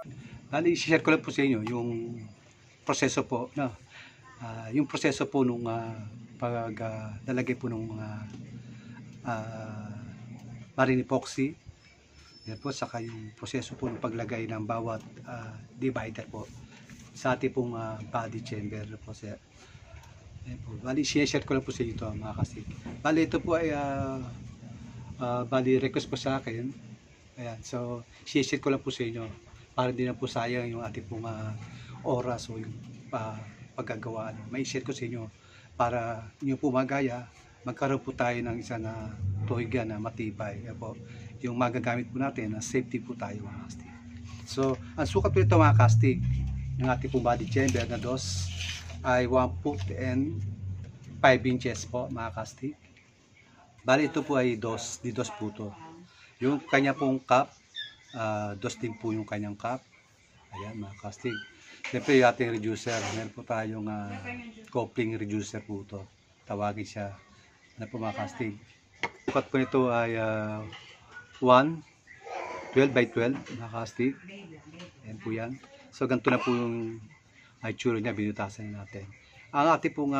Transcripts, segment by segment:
Bali, i-share ko lang po sa inyo yung proseso po, no? Yung proseso po nung nalagay po nung marine epoxy, yan po, saka yung proseso po ng paglagay ng bawat divider po sa ating pong body chamber po sir. Ayan po. Bali, share ko lang po sa inyo ito mga kastig. Bali, ito po ay bali, request po sa akin. Ayan, so share ko lang po sa inyo para hindi na po sayang yung ating pong oras o yung paggagawa. May share ko sa inyo para yung po magaya, magkaroon po tayo ng isa na tuhigan na matibay. Ayan po, yung magagamit po natin na safety po tayo mga kastig. So, ang sukat po ito mga kastig ng ating pong body chamber na dos ay 1 foot and 5 inches po mga kastig. Bali, ito po ay dos po to. Yung kanya pong cup, dos din po yung kanyang cup. Ayan mga kastig. Siyempre yung ating reducer, meron po tayong coupling reducer po to. Tawagin siya na po mga kastig. Sukat po nito ay 12 by 12 mga kastig. Ayan po yan. So ganito na po yung itsura niya, binutasan natin. Ang ating pong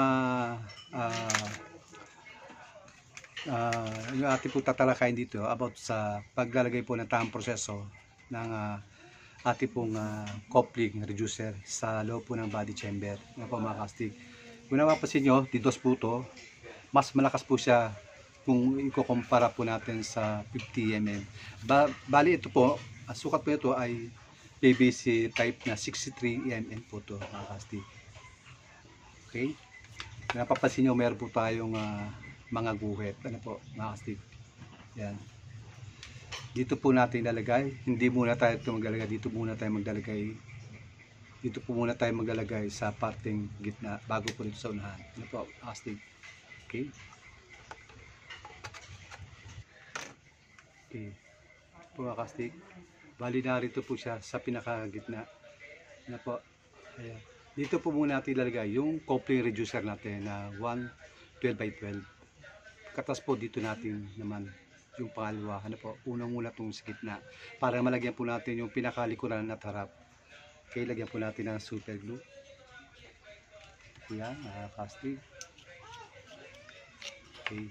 yung ating po tatalakayin dito about sa paglalagay po ng tamang proseso ng ating pong coupling reducer sa loob po ng body chamber. Yan po mga kastig. Kung napapansin nyo, didos po ito, mas malakas po siya kung ikukumpara po natin sa 50 mm. Bali ito po, ang sukat po ito ay PVC type na 63 mm po ito mga kastig. Okay? Kung napapansin nyo, meron po tayong mga guhit. Ano po, mga kastig. Yan. Dito po natin ilalagay. Hindi muna tayo ito maglalagay. Dito muna tayo maglalagay. Dito po muna tayo maglalagay sa parteng gitna bago po dito sa unahan. Ano po, mga kastig. Okay. Okay. Po mga kastig. Bali narito po siya sa pinakagitna. Ano po. Ayan. Dito po muna natin ilalagay yung coupling reducer natin na 12 by 12. Katas po dito natin naman yung pangalawa. Ano po, unang muna itong sa gitna para malagyan po natin yung pinakalikuran at harap. Okay, lagyan po natin ng super glue. Yan, nakakastig. Okay.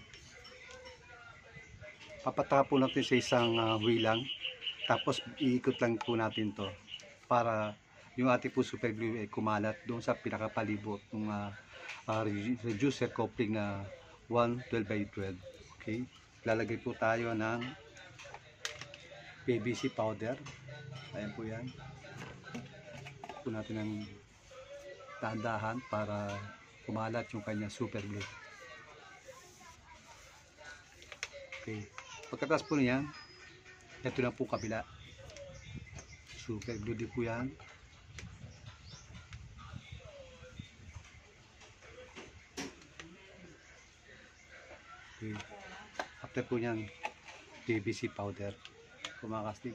Papataka po natin sa isang wheel tapos iikot lang po natin to para yung ating po super glue ay kumalat doon sa pinakapalibot ng reducer coupling na 12 by 12. Okay, lalagay po tayo ng PVC powder. Ayan po yan. Po natin ng dahan-dahan para kumalat yung kanya super glue. Okay, pagkatapos po niyan, ito na po kabila. Super glue din po yan. Okay. After po niyan, PVC powder. Mga kastig.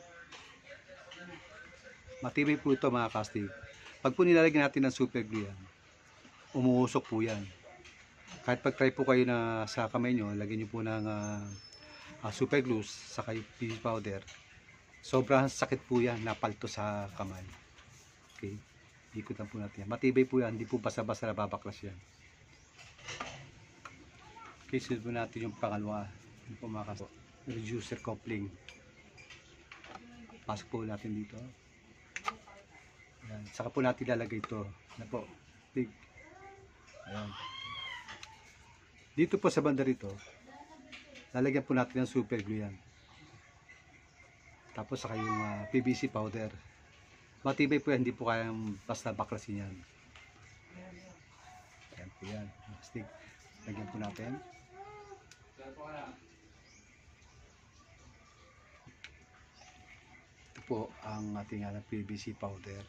Matibay po ito mga kastig. Pag po nilalagyan natin ng super glue yan, umuusok po yan. Kahit pag try po kayo na sa kamay nyo, lagyan nyo po ng super glue saka PVC powder, sobrang sakit po yan, napalto sa kamay. Okay, ikutan po natin yan. Matibay po yan, hindi po basta-basta nababaklas yan. Okay, sunod po natin yung pangalawa. Yung po mga kastig, reducer coupling. Pasok po natin dito. Ayan. Saka po natin lalagay ito. Ayan po. Ayan. Dito po sa banda rito, lalagyan po natin ng super glue yan. Tapos saka yung PVC powder. Matibay po yan, hindi po kayang basta baklasin yan. Ayan po yan. Stick. Lagyan po natin. Ito po ang ating PVC powder.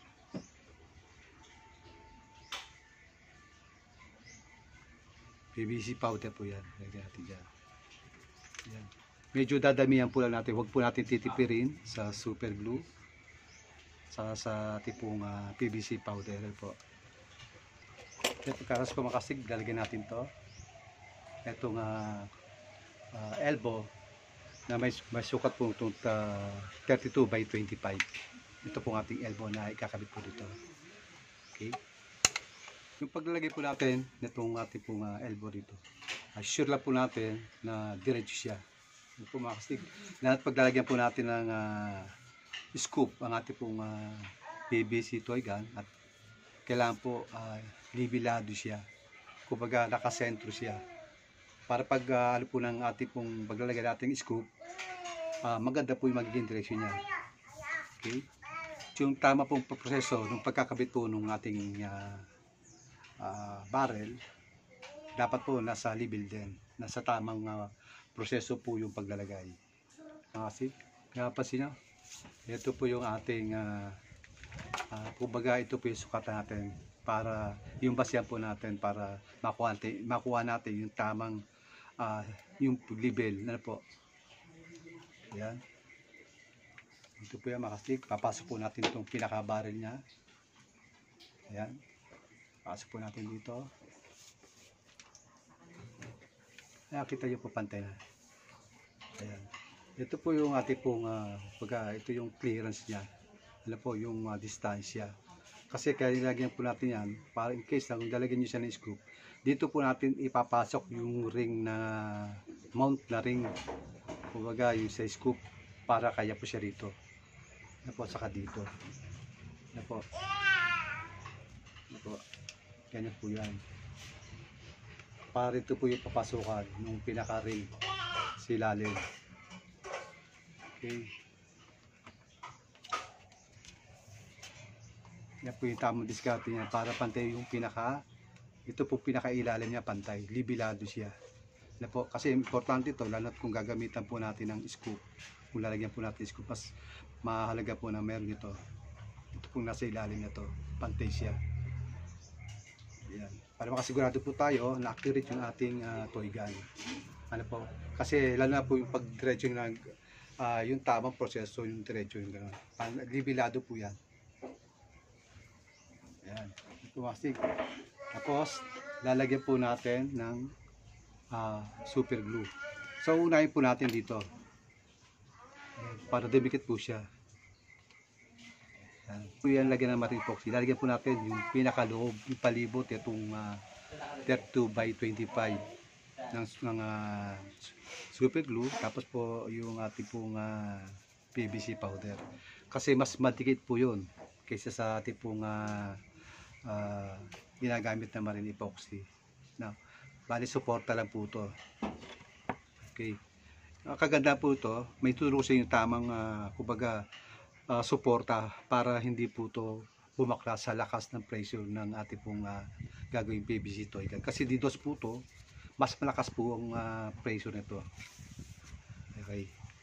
PVC powder po yan. Lagyan natin dyan. Yan. Medyo dadamihan po lang natin. Huwag po natin titipirin sa super glue. Saka sa tipong PVC powder po. Kaya pagkaras po makasig, lalagyan natin to. Itong elbow na may sukat po itong 32 by 25. ito pong ating elbow na ikakabit po dito. Okay. Yung paglalagay po natin nitong ating pong elbow dito, sure lang po natin na diretso siya. Yung po mga kastig. Lahat paglalagyan po natin ng scoop ang ating pong PVC toy gun at kailangan po libilado siya. Kumbaga nakasentro siya. Para pag ano po ng ating pong paglalagay natin scoop, maganda po yung magiging direksyon niya. Okay? Yung tama pong proseso ng pagkakabit po ng ating barrel, dapat po nasa level din, nasa tamang proseso po yung paglalagay. Kasi, napansin nyo, ito po yung ating kumbaga ito po yung sukat natin para yung basyan po natin para makuha natin yung tamang yung level na po. Ayan. Ito po yung makastig. Papasok po natin itong pinaka-barrel niya. Ayan. Pasok po natin dito. Nakita nyo po pantay na. Ayan. Ito po yung ating pong ito yung clearance niya. Ano po yung distansya. Kasi kaya nilagyan po natin yan para in case na kung lalagyan nyo siya ng scoop, dito po natin ipapasok yung ring na mount na ring. Kumbaga yung sa scoop para kaya po siya dito. Ano po, saka dito. Ano po. Ano po. Ganyan po yan. Para ito po yung papasukan ng pinaka-ring sa ilalim. Okay. Yan po yung tamang diskarte niya para pantay yung ito po pinaka-ilalim niya pantay. Libilado siya. Ano po. Kasi importante ito, lalo kung gagamitan po natin ng scoop. Kung lalagyan po natin scoop, mas mahalaga po na meron ito. Ito pong nasa ilalim na ito. Pantay siya. Yan. Para makasigurado po tayo na accurate yung ating toy gun. Ano po? Kasi lalo na po yung pag-diretso yung tamang proseso, yung diretso yung gano'n. Libilado po yan. Yan. Tumasig. Tapos, lalagyan po natin ng super glue. So, unahin po natin dito. Para dumikit po siya. Yan. Po yan lagyan ng marine epoxy. Lalagyan po natin yung pinakaloob, yung palibot, itong 32 by 25 ng super glue. Tapos po yung ating pong PVC powder. Kasi mas madikit po yun kaysa sa ating pong ginagamit na marine epoxy. Now, bali suporta lang po ito. Okay. Kaganda po ito, may turo sa yung tamang kumbaga suporta para hindi po ito bumakla sa lakas ng pressure ng ating pong gagawing PVC toy gun. Kasi dito po ito, mas malakas po ang pressure nito. Okay.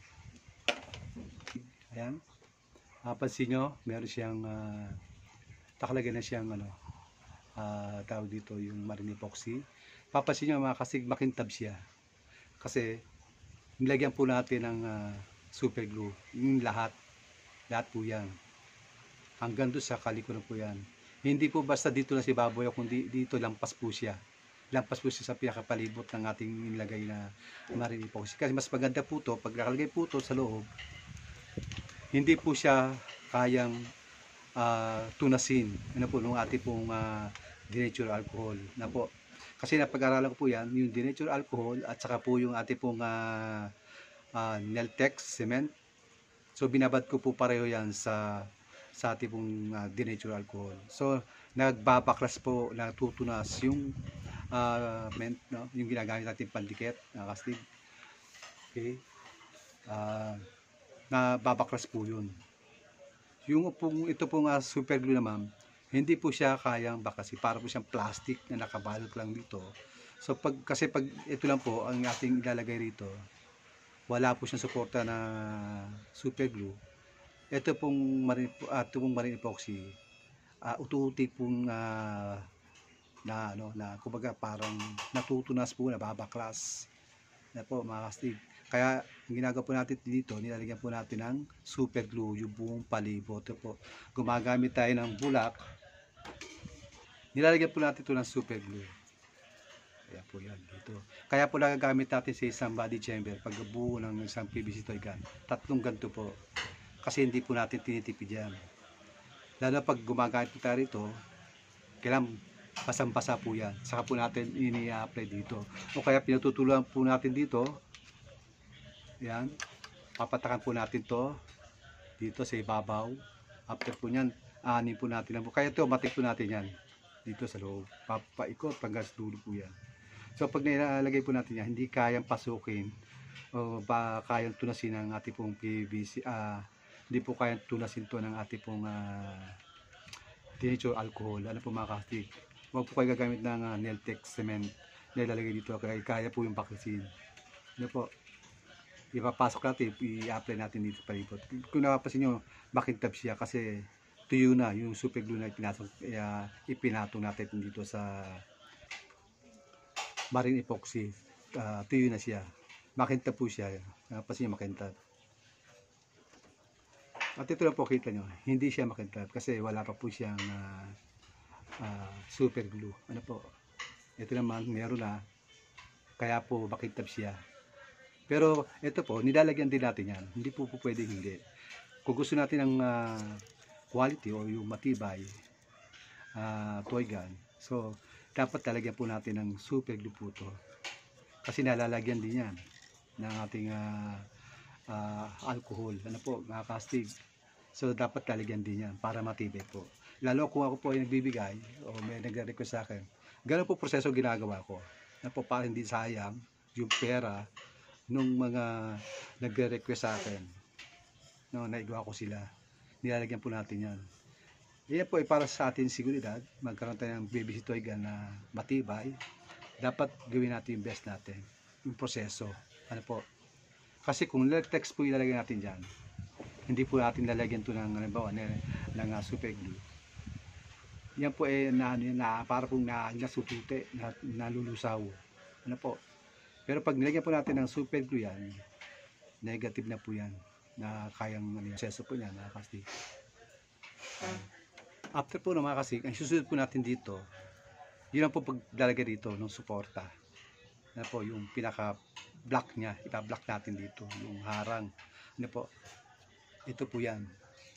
Ayan. Pansin nyo, meron siyang nakalagay na siyang tawag dito yung marine epoxy. Papansin nyo mga kasig, makintab siya. Kasi nilagyan po natin ng super glue. Yung lahat po yan. Hanggang doon sa kalikuran po yan. Hindi po basta dito na si baboy, kundi dito lampas po siya. Lampas po siya sa pinakapalibot ng ating nilagay na marine epoxy. Kasi mas maganda po to pag nakalagay po to sa loob, hindi po siya kayang tunasin. Ano po, nung ating pong denatured alcohol. Na po. Kasi napag-aralan ko po yan, yung denatured alcohol at saka po yung ating pong Neltex cement. So binabad ko po pareho yan sa ating pong denatured alcohol. So nagbabaklas po, natutunas yung no? Yung ginagamit natin pandikit, kastig. Okay. Nababaklas po yun. Yung ito pong super glue naman, hindi po siya kayang baklasin. Para po siyang plastic na nakabalot lang dito. So kasi pag ito lang po ang ating ilalagay rito, wala po siyang suporta na super glue. Ito pong marine epoxy, ututi pong kumbaga parang natutunas po, nababaklas na po mga kastig. Kaya ang ginagawa po natin dito, nilalagyan po natin ng super glue yung buong palibot. Ito po, gumagamit tayo ng bulak, nilalagyan po natin ito ng super glue. Kaya po yan dito. Kaya po nagagamit natin sa isang body chamber pag buo ng isang PVC toy gun. 3 ganito po. Kasi hindi po natin tinitipid yan. Lalo pag gumagamit po tayo rito, kailangan basang-basa po yan. Saka po natin ini-apply dito. O kaya pinatutuluan po natin dito. Yan. Papatakan po natin to dito sa ibabaw. After po nyan, aanin po natin lang po. Kaya ito, matik po natin yan dito sa loob. Papaikot hanggang sa dulo po yan. So pag nilalagay po natin yan, hindi kayang pasukin o ba kayang tunasin ng ating pong PVC, hindi po kayang tunasin to ng ating pong denatured alcohol. Ano po mga kastig? Huwag po kayo gagamit ng Neltex cement na ilalagay dito. Kaya po yung pakisin. Ano po? Ipapasok natin, i-apply natin dito palibot. Kung napapansin nyo, makintab siya kasi tuyo na yung super glue na ipinatong natin dito sa marine epoxy. Tuyo na siya. Makintab po siya. Napapansin nyo, makintab. At ito lang po kita nyo, hindi siya makintab kasi wala pa po siyang super glue. Ano po? Ito naman, meron na. Kaya po makintab siya. Pero ito po, nilalagyan din natin yan. Hindi po pwede hindi. Kung gusto natin ng quality o yung matibay toy gun, so dapat talagyan po natin ng super glue po to. Kasi nalalagyan din yan ng ating alcohol. Ano po, mga kastig. So dapat talagyan din yan para matibay po. Lalo kung ako po ay nagbibigay o may nagre-request sa akin, ganun po proseso ginagawa ko. Ano po, para hindi sayang yung pera nung mga nagre-request sa akin. No, naigawa ko sila. Nilalagyan po natin yan. Yan po ay para sa atin seguridad. Magkaroon tayo ng BBC toy gun na matibay. Dapat gawin natin yung best natin. Yung proseso. Ano po? Kasi kung latex po ilalagay natin dyan, hindi po natin lalagyan to ng halimbawa ng super glue. Yan po ay para pong nasutute, nalulusaw. Ano po? Pero pag nilagyan po natin ng super glue yan, negative na po yan. Na kayang proseso po yan, nakakastig. After po na makakastig, ang susunod po natin dito, yun ang po paglalagay dito ng suporta. Ano po, yung pinaka-block niya, ipa-block natin dito, yung harang. Ano po? Ito po yan.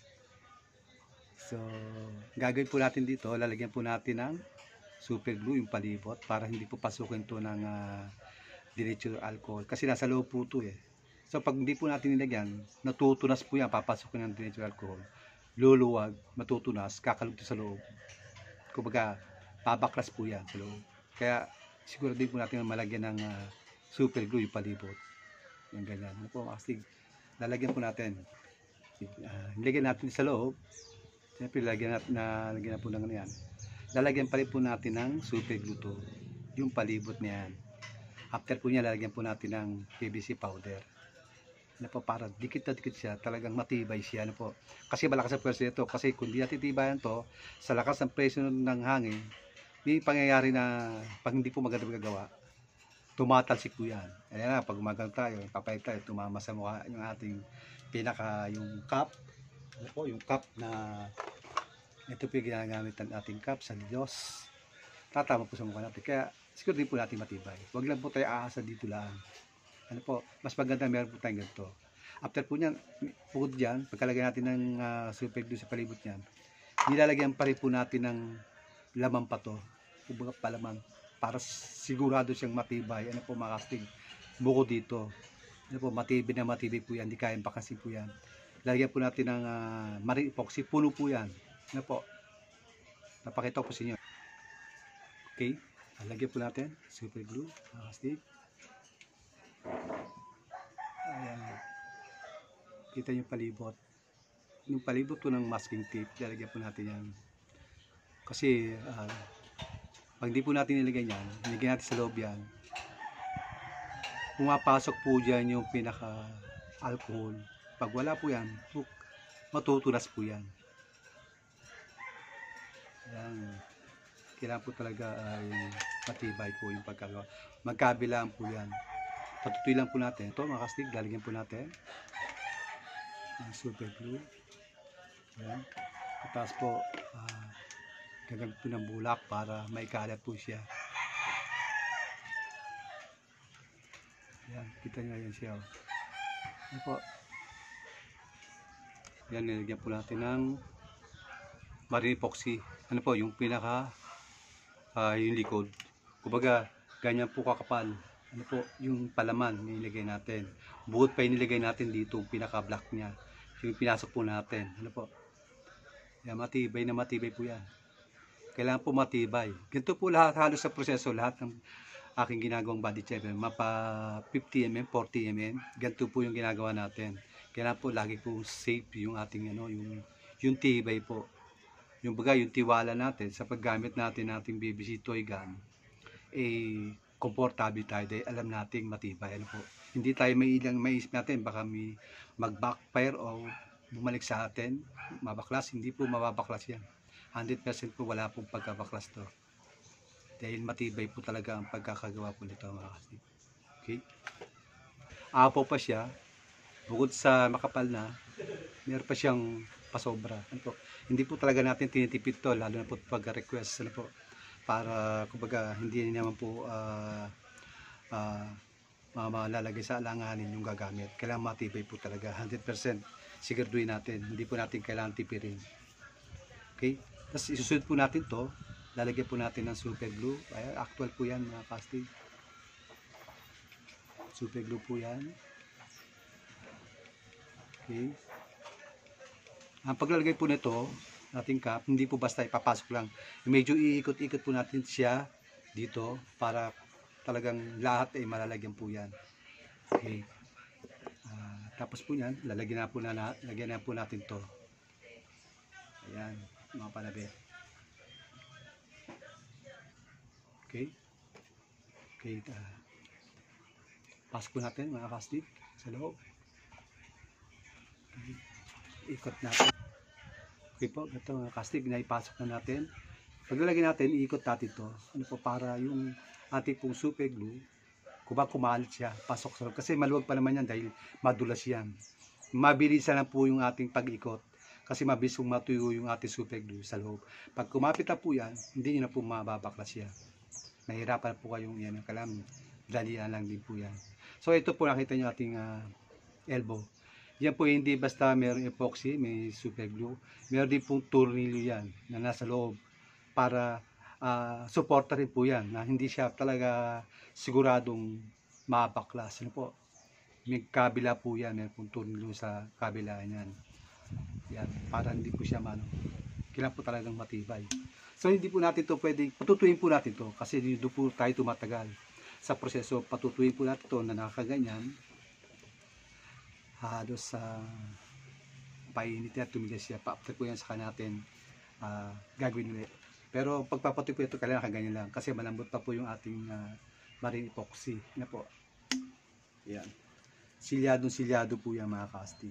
So, gagawin po natin dito, lalagyan po natin ng super glue, yung palibot, para hindi po pasukin to ng denatured alcohol. Kasi nasa loob po to eh. So, pag hindi po natin nilagyan, natutunas po yan, papasukin ng denatured alcohol. Luluwag, matutunas, kakalugto sa loob. Kumbaga, babaklas po yan sa loob. Kaya, siguro din po natin malagyan ng super glue, yung palibot. Yung ganyan. Ano po, makastig. Lalagyan po natin. Nilagyan natin sa loob. Siyempre, lagyan na po ng yan. Lalagyan pa rin po natin ng super glue to. Yung palibot niyan. After po niya, lalagyan po natin ng PVC powder. Ano po, para dikit na dikit siya. Talagang matibay siya. Ano po. Kasi malakas ang presyo nito. Kasi kung di natin tibayan to, sa lakas ng presyo ng hangin, may pangyayari na pag hindi po maganda magagawa, tumatalsik po yan. Ayan na, pag umagal tayo, kapayag tayo, tumama sa mukha yung ating yung cup. Ano po, yung cup na ito po yung ginagamit ng ating cup sa Diyos. Tatama po sa mukha natin. Kaya siguro din po natin matibay. Huwag lang po tayo aasa dito lang. Ano po, mas maganda meron po tayong ganito. After po niyan, bukod dyan, pagkalagay natin ng super glue sa palibot niyan, nilalagyan pa rin po natin ng laman pa to. Kumbaga palaman. Para sigurado siyang matibay. Ano po, makastig. Buko dito. Ano po, matibay po yan. Hindi kayang pakasin po yan. Lagyan po natin ng marine epoxy. Puno po yan. Ano po. Napakita ko po sa inyo. Okay. Lagyan po natin. Super glue. Nakastig. Ayan. Kita yung palibot. Yung palibot po ng masking tape. Lalagyan po natin yan. Kasi pag hindi po natin nilagay yan, nilagyan natin sa loob yan, pumapasok po dyan yung pinaka-alcohol. Pag wala po yan, matutulas po yan. Yan. Kailangan po talaga ay matibay po yung pagkagawa. Magkabilaan po yan. Patutuloy lang po natin. Ito, mga kastig, lalagyan po natin ng super glue. Yan. Tapos po, gagamit po ng bulak para maikalat po siya. Yan, kita nyo yan siya. Yan po. Yan, nilagyan po natin ng marine epoxy. Ano po, yung pinaka yung likod. Kumbaga, ganyan po kakapal. Ano po, yung palaman nilagay natin. Bukod pa yung nilagay natin dito, pinaka black niya. Yung pinasok po natin. Ano po? Yan, matibay na matibay po yan. Kailangan po matibay. Ganito po lahat halos sa proseso, lahat ng aking ginagawang body chamber. Mapa 50 mm, 40 mm. Ganito po yung ginagawa natin. Kailangan po lagi po safe yung ating ano, yung tibay po. Yung baga, yung tiwala natin sa paggamit natin nating BBC toy gun, komportable tayo dahil alam nating matibay. Ano po? Hindi tayo maisip natin baka may mag-backfire o bumalik sa atin, mabaklas. Hindi po mababaklas yan. 100% po wala pong pagkabaklas to. Dahil matibay po talaga ang pagkakagawa po nito mga kastig. Okay? Apo pa siya, bukod sa makapal na, meron pa siyang pasobra. Ano po? Hindi po talaga natin tinitipid to, lalo na po pag-request. Ano po? Para kumbaga hindi naman po malalagay sa alanganin yung gagamit. Kailangan matibay po talaga. 100% siguraduhin natin. Hindi po natin kailangan tipirin. Okay? Tapos isusunod po natin to. Lalagyan po natin ng super glue. Ay, actual po yan mga kastig. Super glue po yan. Okay. Ang paglalagay po nito, ating cap, hindi po basta ipapasok lang. Medyo iikot-ikot po natin siya dito para talagang lahat ay malalagyan po yan. Okay. Tapos po yan, lagyan na po natin to. Ayan, mga panabi. Okay. Okay. Pasok po natin mga kastig sa loob. Okay. Ikot natin. Okay po, ito mga kastig, naipasok na natin. Paglalagay natin, iikot natin to. Ano po, para yung ating pong super glue, kumalit siya, pasok sa loob. Kasi maluwag pa naman yan dahil madulas yan. Mabilisan lang po yung ating pag-ikot. Kasi mabilis kung matuyo yung ating super glue sa loob. Pag kumapit na po yan, hindi nyo na po mababaklas yan. Nahirapan po kayong yan. Kailangan dalian lang din po yan. So ito po nakita nyo ating elbow. Yan po hindi basta mayroong epoxy, may super glue. Meron din pong tornilyo yan na nasa loob para suporta rin po yan na hindi siya talaga siguradong mabaklas. Ano po? May kabila po yan, may pong tornilyo sa kabila yan. Yan, para hindi po siya kailangan po talagang matibay. So hindi po natin to pwedeng, patutuyin po natin to kasi dito po tayo tumatagal sa proseso. Patutuyin po natin to na nakaganyan. Halos sa painit na tumigas siya. Pa-after po yan saka natin gagawin ulit. Pero pagpapatuloy po ito, kailangan nakaganyan lang kasi malambot pa po yung ating marine epoxy. Yan po. Yan. Silyado po yan mga kastig.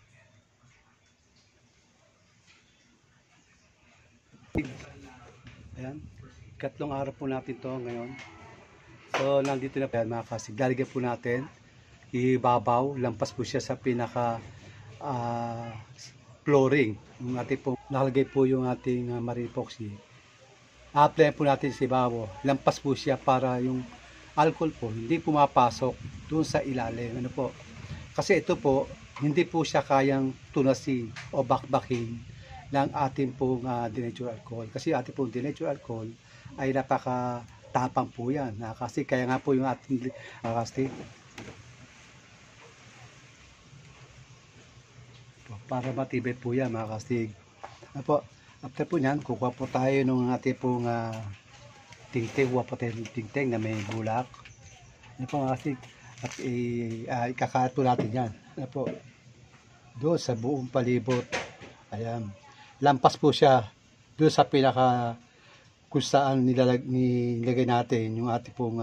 Ayan. Ikatlong araw po natin to ngayon. So nandito na po yan mga kastig. Lalagyan po natin. Ibabaw, lampas po siya sa pinaka flooring. Yung ating po, nakalagay po yung ating marine epoxy. A-apply po natin sa ibabaw. Lampas po siya para yung alcohol po hindi pumapasok doon sa ilalim. Ano po? Kasi ito po, hindi po siya kayang tunasin o bakbakin ng ating pong denatured alcohol. Kasi ating pong denatured alcohol ay napakatapang po yan. Kasi kaya nga po yung ating kasi para matibay po yan mga kastig. Apo, after po nyan, kukuha po tayo ng ating pong tingting. Kuha po tayo ng tingting na may bulak. Ano po mga kastig. At ikakaat po natin yan. Ano po, doon sa buong palibot. Ayan. Lampas po siya doon sa pinaka kung saan nilagay natin yung ating pong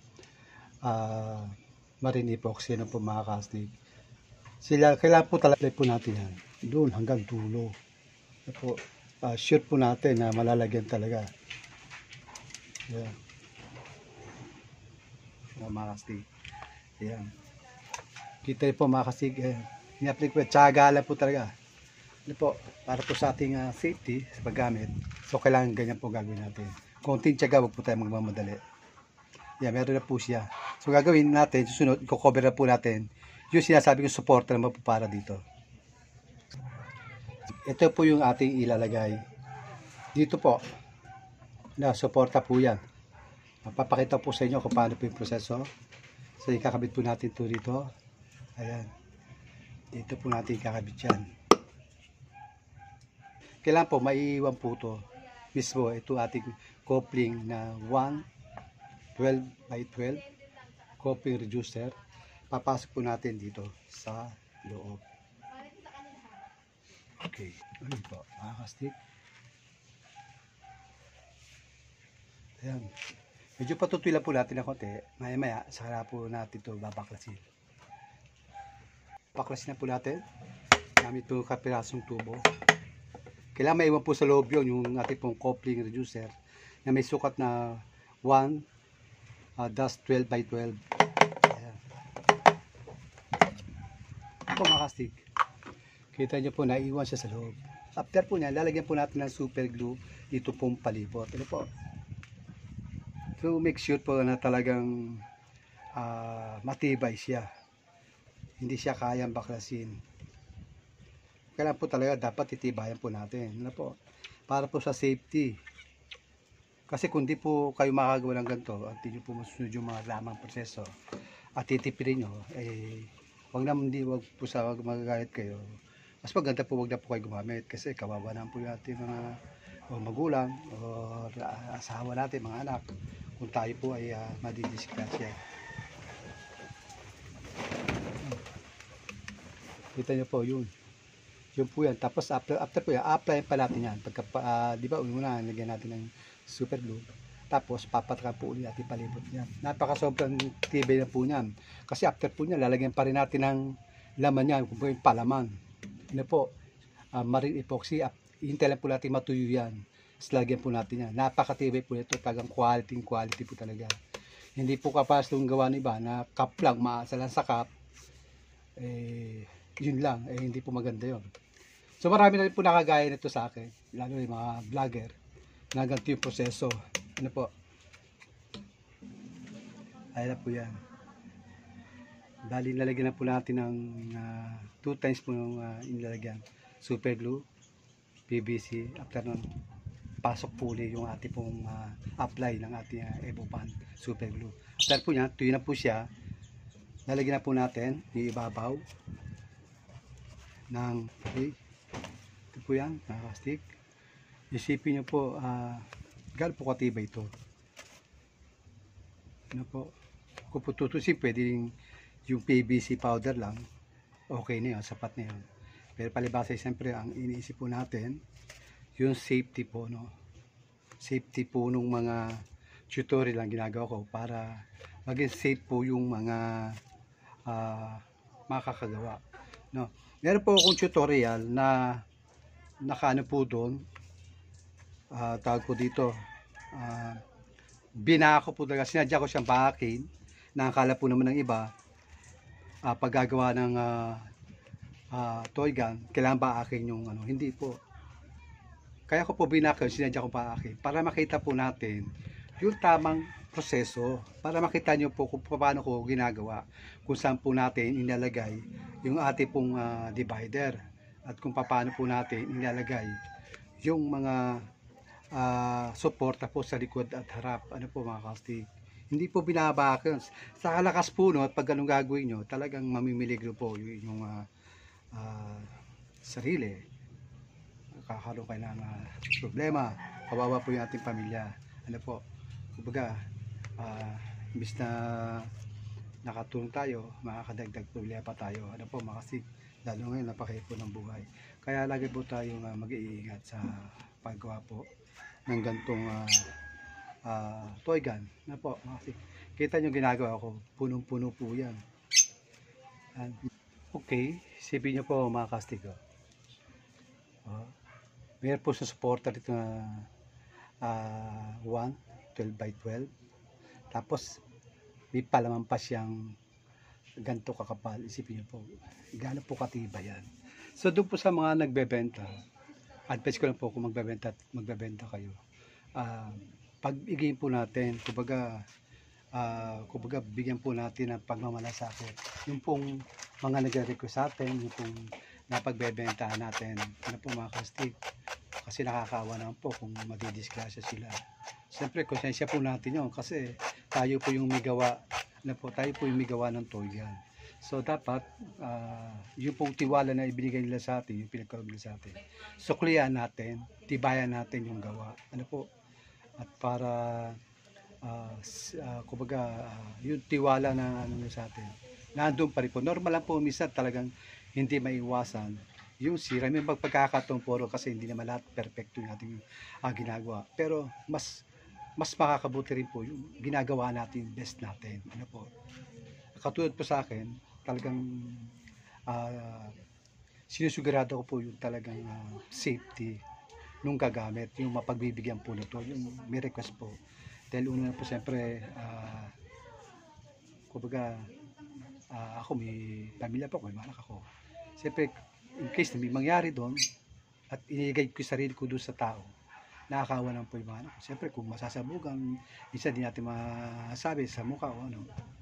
marine epoxy na po mga kastig. Kailangan po talaga po natin yan. Doon hanggang dulo. Po, sure po natin na malalagyan talaga. Ayan. Mga kastig. Ayan. Kita po mga kastig. Ni-apply po. Tsaga lang po talaga. Ano po, para po sa ating safety sa paggamit. So kailangan ganyan po gagawin natin. Konting tsaga, wag po tayo magmamadali. Ayan, meron na po siya. So gagawin natin, susunod, i-cover na po natin yung sinasabi kong support na para dito. Ito po yung ating ilalagay dito po, na suporta po yan. Papakita po sa inyo kung paano po yung proseso. So, ikakabit po natin ito dito. Ayan. Dito po natin ikakabit yan. Kailangan po, maiiwan po ito. Mismo, ito ating coupling na 12x12 coupling reducer. Papasok po natin dito sa loob. Okay. Ano po, mga kastig. Ayan. Medyo patutulan po natin ng konti. Maya-maya, saka po natin ito babaklasin. Baklasin na po natin. Gamit po kapirasong tubo. Kailangan maiwan po sa loob yun, yung ating pong coupling reducer na may sukat na 1-12x12. Ayan. Ito mga kastig. Kita nyo po, naiwan siya sa loob. After po niya, lalagyan po natin ng super glue dito pong palibot. Ito po. So make sure po na talagang matibay siya. Hindi siya kayang baklasin. Kailangan po talaga dapat titibayan po natin. Ano po? Para po sa safety. Kasi kung di po kayo makagawa ng ganito at hindi po masunod yung mga lamang proseso at titipirin nyo, wag po sa magagalit kayo. Mas maganda po wag na po kayo gumamit kasi kawawa na po yung ating mga magulang o asawa natin, mga anak, kung tayo po ay madidisgrasya. Kita nyo po yun po yan. Tapos after po yan, apply pa natin yan pagka, di ba una lagyan natin ng super glue, tapos papatakan po ulit natin palibot yan. Napaka sobrang tibay na po yan kasi after po yan lalagyan pa rin natin ng laman yan, kung po yung palaman. Ano po, marine epoxy, hintay lang po natin matuyo yan. Tapos lagyan po natin yan. Napakatibay po ito, talagang quality po talaga. Hindi po kapas itong gawa ng iba na cup lang, maasa lang sa cup. Yun lang, hindi po maganda yun. So marami na rin po nakagaya nito sa akin, lalo yung mga vlogger, na ganito yung proseso. Ano po? Ayan na po yan. Dali nalagyan na po natin ng 2 times po yung inilagyan. Super glue, PVC. After nun, pasok po ulit yung ating pong apply ng ating Evopan super glue. After po yan, tuyo na po siya. Nalagyan na po natin yung ibabaw ng ito po yan, nakastik. Isipin nyo po, gaano po katibay ito. Ano po? Kung po tutusin, pwede yung PVC powder lang, okay na yun, sapat na yun. Pero palibasa, siyempre, ang iniisip po natin, yung safety po, no? Safety po nung mga tutorial lang ginagawa ko para maging safe po yung mga makakagawa, no? Meron po akong tutorial na nakaano po doon, tawag ko dito, binako po talaga, sinadya ko siyang baakin, na akala po naman ng iba, paggagawa ng toy gun, kailangan baakin yung ano, hindi po. Kaya ko po binako, sinadya ko baakin, para makita po natin yung tamang proseso, para makita nyo po kung paano ko ginagawa, kung saan po natin inalagay yung ating pong divider, at kung paano po natin ilalagay yung mga suporta po sa likod at harap. Ano po mga kastig, hindi po binabakon sa kalakas po, no? At pag ganun gagawin nyo, talagang mamimiligro po yung inyong sarili. Kakaroon kayo ng problema, kawawa po yung ating pamilya. Ano po, kumbaga imbis na nakatulong tayo, makakadagdag problema pa tayo. Ano po mga kastig, lalo ngayon napakahirap po ng buhay. Kaya lagi po tayong mag-iingat sa paggawa po ng gantong toy gun. Na po, kasi kita nyo ginagawa ko, punong-puno po yan. Okay, isipin nyo po mga kastig. Meron po sa supporter dito na 12x12. Tapos may palaman pa siyang ganito kakapal. Isipin nyo po, gaano po katibay yan. So doon po sa mga nagbebenta, advice ko lang po kung magbebenta kayo, pag-igayin po natin, kumbaga bigyan po natin ng pagmamalasakit yung pong mga nagre-request sa atin, yung pong napagbebentahan natin. Ano po mga kastig, kasi nakakaawa naman po kung madidisgrasya sila. Siyempre, konsensya po natin yun kasi tayo po yung may gawa, tayo po yung may gawa ng toy gun. So, dapat, yung pong tiwala na ibinigay nila sa atin, yung pinagkaroon nila sa atin, suklian natin, tibayan natin yung gawa. At para, kumbaga, yung tiwala na sa atin, nandun pa rin po. Normal lang po, minsan talagang hindi maiwasan yung sira. May pagkakataon po kasi hindi naman lahat perfecto yung ating ginagawa. Pero mas makakabuti rin po yung ginagawa natin, best natin. Katulad po sa akin, talagang sinusigurado ko po yung talagang safety nung gagamit, yung mapagbibigyan po nito, yung may request po. Dahil una po siyempre, kumbaga, ako may pamilya po, may anak ako. Siyempre, in case na may mangyari doon, at inigay ko yung sarili ko doon sa tao, nakakawa ng po yung mga anak. Siyempre, kung masasabugan, isa din natin masabi sa mukha o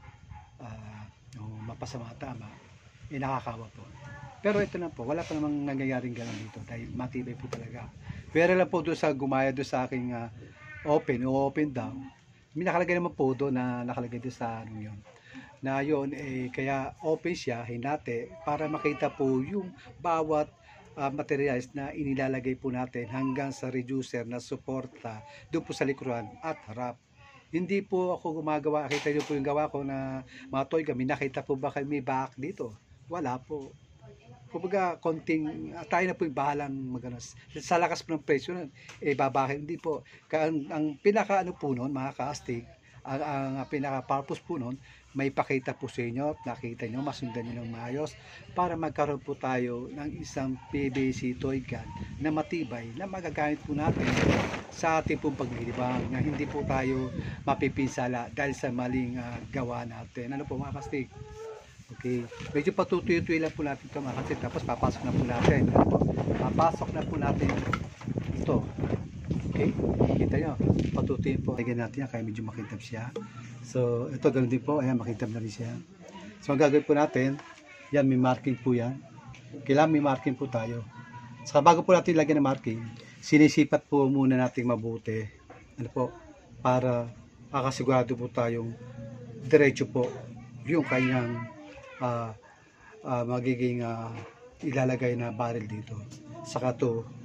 mapasama tama, nakakawa po. Pero ito na po, wala pa namang nangyayaring gano'n dito dahil matibay po talaga. Pero lang po doon sa gumaya doon sa aking open daw, may nakalagay naman po doon na nakalagay doon sa yun. Na yun, kaya open siya, hinati, para makita po yung bawat materials na inilalagay po natin hanggang sa reducer na suporta doon po sa likuran at harap. Hindi po ako gumagawa, kita niyo po yung gawa ko na mga toy kami, nakita po ba kayo may back dito? Wala po. Kumbaga, konting, tayo na po yung bahalang maganas. Sa lakas po ng presyo nun, babakin, hindi po. Ang pinaka po nun, mga ka-astig, ang pinaka-purpose po nun, may pakita po sa inyo, nakita nyo, masundan nyo ng maayos, para magkaroon po tayo ng isang PVC toy gun na matibay, na magagamit po natin sa ating pong paglilibang, na hindi po tayo mapipinsala dahil sa maling gawa natin. Ano po mga kastig? Okay, medyo patutuyo-tuyo lang po natin ito mga kastig, tapos papasok na po natin. Papasok na po natin ito. Okay, kita nyo, patutuyo po. Lagyan natin yan, kaya medyo makintab siya. So, ito ganoon din po, ayan, makintab na rin siya. So, ang gagawin po natin, yan, may marking po yan. Kailangan may marking po tayo. Saka bago po natin lagyan ng marking, sinisipat po muna natin mabuti. Para makasigurado po tayong diretso po yung kanyang magiging ilalagay na barrel dito. Saka to